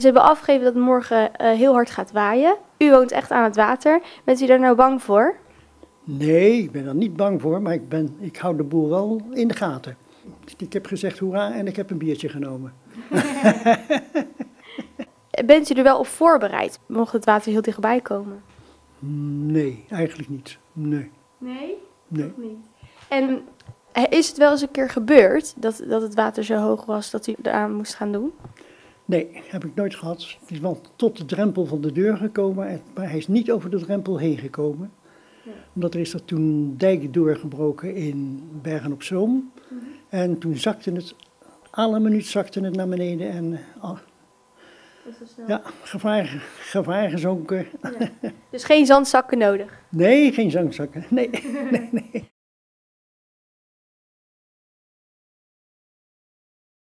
Ze hebben afgegeven dat het morgen heel hard gaat waaien. U woont echt aan het water. Bent u daar nou bang voor? Nee, ik ben er niet bang voor, maar ik hou de boel wel in de gaten. Ik heb gezegd hoera en ik heb een biertje genomen. Bent u er wel op voorbereid, mocht het water heel dichtbij komen? Nee, eigenlijk niet. Nee. Nee? Nee. Nog niet. En is het wel eens een keer gebeurd dat het water zo hoog was dat u eraan moest gaan doen? Nee, heb ik nooit gehad. Het is wel tot de drempel van de deur gekomen, maar hij is niet over de drempel heen gekomen. Ja. Omdat er toen een dijk doorgebroken in Bergen op Zoom. En toen zakte het, alle minuut zakte het naar beneden en ja, gevaar gezonken. Ja. Dus geen zandzakken nodig? Nee, geen zangzakken. Nee, nee.